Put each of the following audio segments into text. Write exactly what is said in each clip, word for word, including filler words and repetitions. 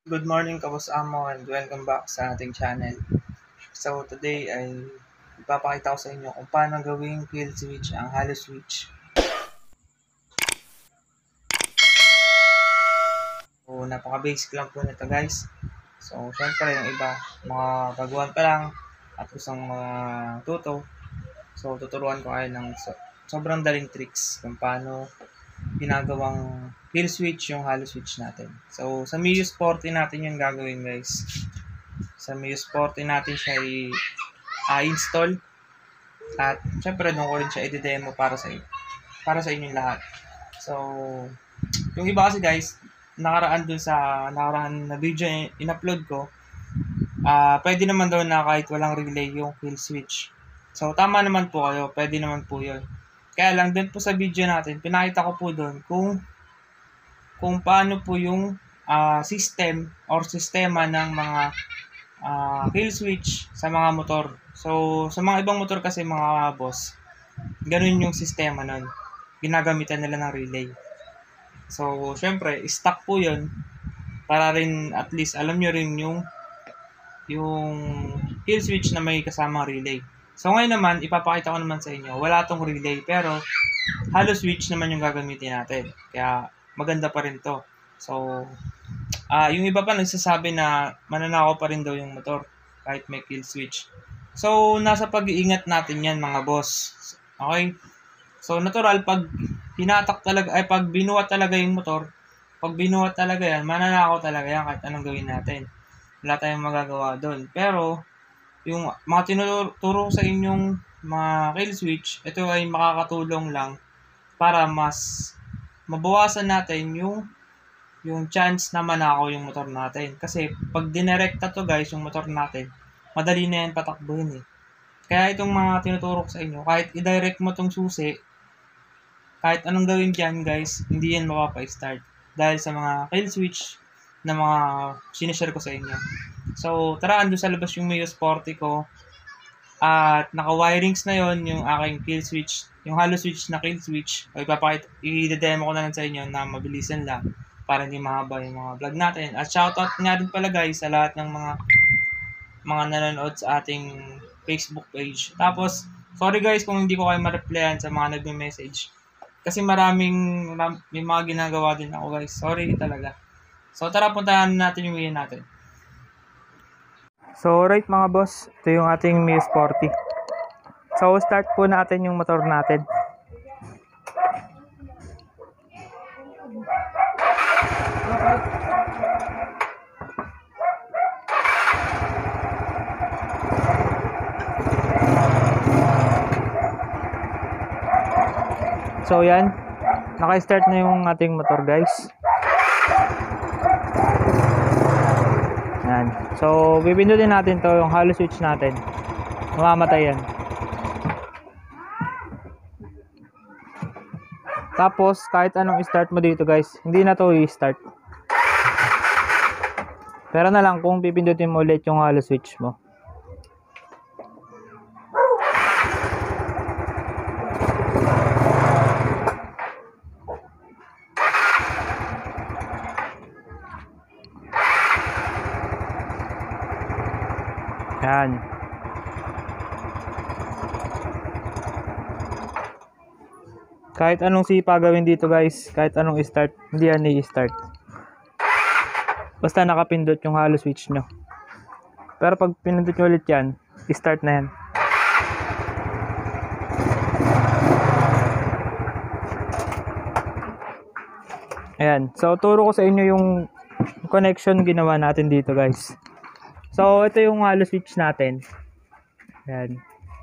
Good morning, Kabos Amo, and welcome back sa ating channel. So, today ay ipapakita ko sa inyo kung paano gawing kill switch ang halo switch. So, napaka-basic lang po nito, guys. So, syempre, yung iba, mga baguhan pa lang at gustong mga tuto. So, tuturuan ko kayo ng so, sobrang daling tricks kung paano ginagawang kill switch yung halo switch natin. So, sa Miyos forty natin yung gagawin, guys. Sa Miyos forty natin siya i-install. At syempre, doon ko rin siya i-demo para sa para sa inyong lahat. So, yung iba kasi guys, nakaraan dun sa nakaraan na video in-upload ko, uh, pwede naman daw na kahit walang relay yung kill switch. So, tama naman po kayo. Pwede naman po yun. Kaya lang, dun po sa video natin, pinakita ko po dun kung kung paano po yung uh, system or sistema ng mga uh, kill switch sa mga motor. So, sa mga ibang motor kasi mga boss, ganun yung sistema nun. Ginagamitan nila ng relay. So, syempre, stock po yun para rin at least alam nyo rin yung yung kill switch na may kasamang relay. So, ngayon naman, ipapakita ko naman sa inyo, wala tong relay pero halo switch naman yung gagamitin natin. Kaya, maganda pa rin to. So, uh, yung iba pa nagsasabi na mananakaw pa rin daw yung motor kahit may kill switch. So, nasa pag-iingat natin yan mga boss. Okay? So, natural, pag hinatak talaga, ay pag binuhat talaga yung motor, pag binuhat talaga yan, mananakaw talaga yan kahit anong gawin natin. Wala tayong magagawa doon. Pero, yung mga tinuturo sa inyong mga kill switch, ito ay makakatulong lang para mas mabawasan natin yung yung chance na manakaw yung motor natin. Kasi pag dinerekta to guys, yung motor natin, madali na yan patakbuhin eh. Kaya itong mga tinuturo ko sa inyo, kahit i-direct mo tong susi, kahit anong gawin dyan guys, hindi yan mapapa-start. Dahil sa mga kill switch na mga sinishare ko sa inyo. So, tara, ando sa labas yung Miyos forty ko. At naka-wirings na yon yung aking kill switch, yung halo switch na kill switch. O ipapakita, i-demo ko na lang sa inyo na mabilisan lang para hindi mahaba yung mga vlog natin. At shoutout nga din pala guys sa lahat ng mga mga nanonood sa ating Facebook page. Tapos, sorry guys kung hindi ko kayo ma-replyan sa mga nagme-message. Kasi maraming, may mga ginagawa din ako guys. Sorry talaga. So, tara puntahan natin yung video natin. So, right mga boss, ito yung ating Miyos forty. So, start po natin yung motor natin. So, yan. Naka-start na yung ating motor guys. Yan. So, pipindutin natin to yung halo switch natin. Mamamatay yan. Tapos, kahit anong start mo dito guys, hindi na to i-start. Pero na lang kung pipindutin mo ulit yung halo switch mo. Yan. Kahit anong sipa gawin dito guys, kahit anong start, hindi yan i-start. Basta nakapindot yung halo switch nyo. Pero pag pinindot nyo ulit yan, i-start na yan. Ayan. So, turo ko sa inyo yung connection ginawa natin dito guys. So, ito yung halo switch natin. Ayan.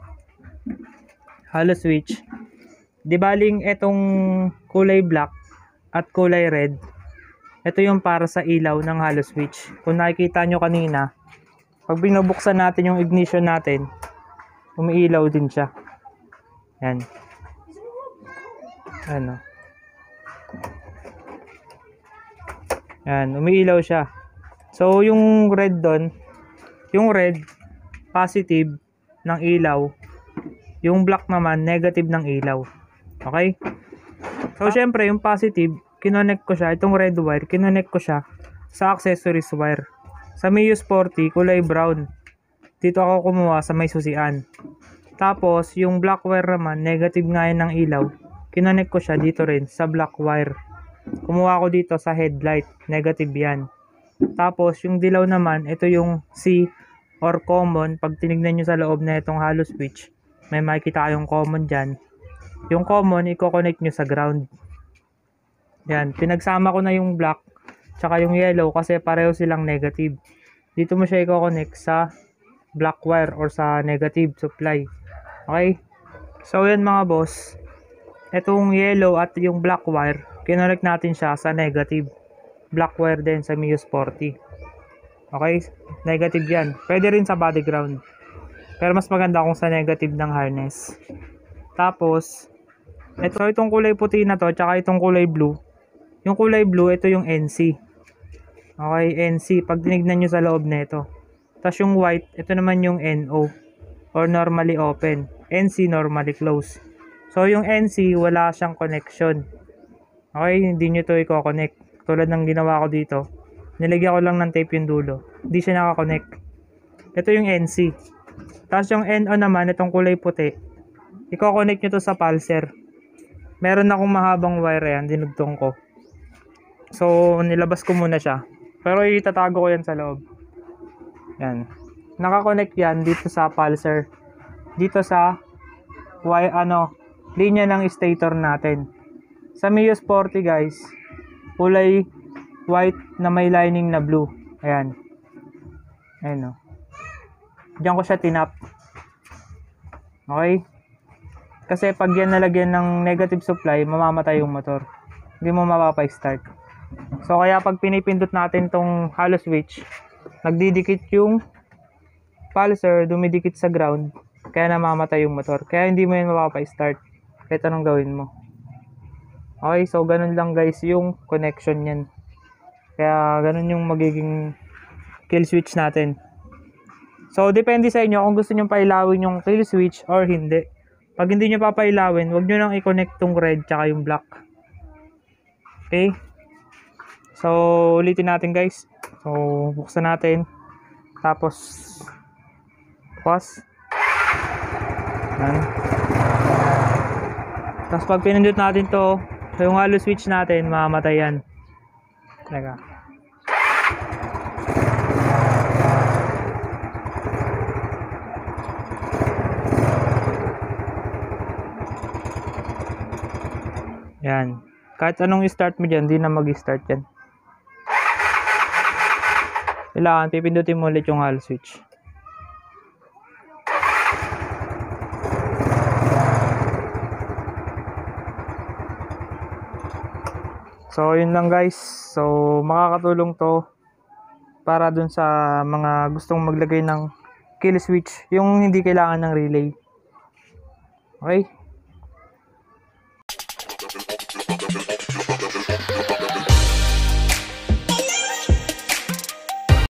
Halo switch. Di baling itong kulay black at kulay red, ito yung para sa ilaw ng halo switch. Kung nakikita nyo kanina, pag binubuksan natin yung ignition natin, umiilaw din siya. Yan. Ano. Yan, umiilaw siya. So, yung red doon, yung red, positive ng ilaw. Yung black naman, negative ng ilaw. Okay? So, syempre, yung positive, kinonect ko siya. Itong red wire, kinonect ko siya sa accessories wire. Sa Mio Sporty, kulay brown. Dito ako kumuha sa may susian. Tapos, yung black wire naman, negative nga yun ng ilaw. Kinonek ko siya dito rin sa black wire. Kumuha ko dito sa headlight, negative yan. Tapos, yung dilaw naman, ito yung C or common. Pag tinignan nyo sa loob na itong hollow switch, may makikita kayong common dyan. Yung common, i-connect nyo sa ground. Yan, pinagsama ko na yung black tsaka yung yellow kasi pareho silang negative. Dito mo siya i-connect sa black wire or sa negative supply. Okay? So, yan mga boss. Itong yellow at yung black wire, kinonect natin siya sa negative. Black wire din sa Mio Sporty. Okay? Negative yan. Pwede rin sa body ground. Pero mas maganda kung sa negative ng harness. Tapos, ito itong kulay puti na to, tsaka itong kulay blue. Yung kulay blue, ito yung N C. Okay, N C. Pag tinignan nyo sa loob na ito. Tapos yung white, ito naman yung N O. Or normally open. N C, normally close. So, yung N C, wala siyang connection. Okay, hindi nyo to i-connect. Tulad ng ginawa ko dito. Nilagyan ko lang ng tape yung dulo. Hindi siya nakakonect. Ito yung N C. Tapos yung N O naman, itong kulay puti. I-connect nyo to sa pulser. Meron akong mahabang wire yan, dinugtong ko. So, nilabas ko muna siya. Pero itatago ko yan sa loob. Yan. Nakakonect yan dito sa pulser. Dito sa wire, ano, linya ng stator natin. Sa Mio Sporty guys, kulay white na may lining na blue. Ayan. Ayan o. Diyan ko siya tinap. Okay? Kasi pag yan nalagyan ng negative supply, mamamatay yung motor. Hindi mo mapapa-start. So kaya pag pinipindot natin tong hollow switch, nagdidikit yung pulser, dumidikit sa ground, kaya namamatay yung motor. Kaya hindi mo yan mapapa-start. Kahit anong gawin mo. Okay, so ganun lang guys yung connection yan. Kaya ganun yung magiging kill switch natin. So depende sa inyo kung gusto nyo pailawin yung kill switch or hindi. Pag hindi nyo papailawin, huwag nyo nang i-connect tong red tsaka yung black. Okay? So, ulitin natin guys. So, buksan natin. Tapos, bukas. Yan. Tapos pag pinindot natin to, yung hollow switch natin, mamamatay yan. Teka. Yan. Kahit anong i-start mo dyan, di na mag-start yan. Kailangan, pipindutin mo ulit yung hollow switch. So, yun lang guys. So, makakatulong to para dun sa mga gustong maglagay ng kill switch, yung hindi kailangan ng relay. Okay?